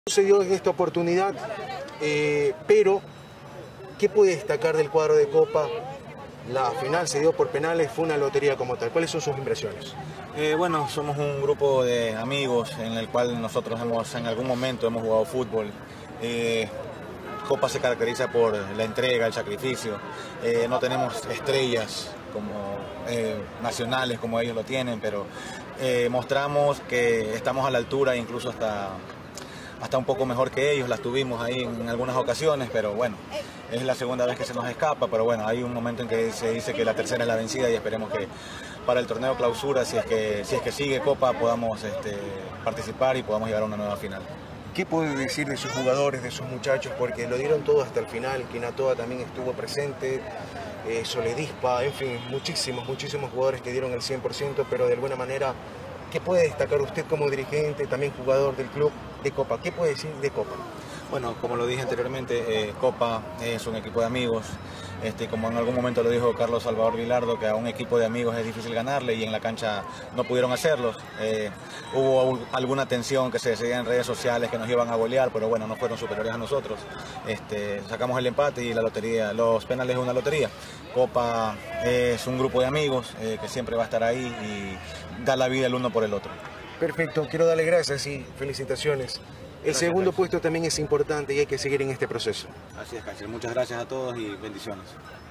Sucedió en esta oportunidad, pero ¿qué puede destacar del cuadro de Copa? La final se dio por penales, fue una lotería como tal. ¿Cuáles son sus impresiones? Bueno, somos un grupo de amigos en el cual nosotros en algún momento hemos jugado fútbol. Copa se caracteriza por la entrega, el sacrificio. No tenemos estrellas como nacionales como ellos lo tienen, pero mostramos que estamos a la altura, incluso hasta un poco mejor que ellos. Las tuvimos ahí en algunas ocasiones, pero bueno, es la segunda vez que se nos escapa, pero bueno, hay un momento en que se dice que la tercera es la vencida y esperemos que para el torneo clausura, si es que sigue Copa, podamos participar y podamos llegar a una nueva final. ¿Qué puede decir de sus jugadores, de sus muchachos? Porque lo dieron todo hasta el final, Quinatoa también estuvo presente, Soledispa, en fin, muchísimos jugadores que dieron el 100%, pero de alguna manera, ¿qué puede destacar usted como dirigente, también jugador del club de Copa? ¿Qué puede decir de Copa? Bueno, como lo dije anteriormente, Copa es un equipo de amigos. Como en algún momento lo dijo Carlos Salvador Vilardo, que a un equipo de amigos es difícil ganarle y en la cancha no pudieron hacerlo. Hubo alguna tensión que se decía en redes sociales que nos iban a golear, pero bueno, no fueron superiores a nosotros. Sacamos el empate y la lotería, los penales es una lotería. Copa es un grupo de amigos que siempre va a estar ahí y da la vida el uno por el otro. Perfecto, quiero darle gracias y felicitaciones. El segundo puesto también es importante y hay que seguir en este proceso. Así es, Cáceres. Muchas gracias a todos y bendiciones.